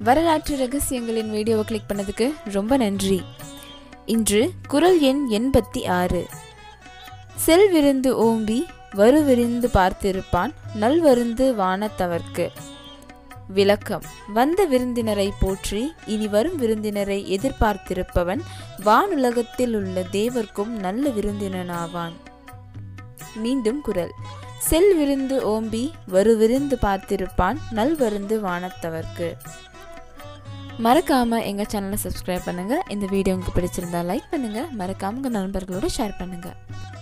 வரலாற்று ரகசியங்களின் வீடியோவை கிளிக் பண்ணதுக்கு ரொம்ப நன்றி. இன்று குறள் எண் 86. செல்விருந்து ஓம்பி வருவிருந்து பார்த்திருப்பான் நல்வருந்து வானத்தவர்க்கு. விளக்கம்: வந்த விருந்தினரை போற்றி இனி வரும் விருந்தினரை எதிர்பார்த்திருப்பவன் வானுலகத்தில் உள்ள தேவர்க்கும் நல்ல விருந்தினனாவான். மீண்டும் குறள்: செல்விருந்து ஓம்பி வருவிருந்து பார்த்திருப்பான் நல்வருந்து வானத்தவர்க்கு. மறக்காம எங்க சேனலை சப்ஸ்கிரைப் பண்ணுங்க. இந்த வீடியோ உங்களுக்கு பிடிச்சிருந்தா லைக் பண்ணுங்க. மறக்காம உங்க நண்பர்களோட ஷேர் பண்ணுங்க.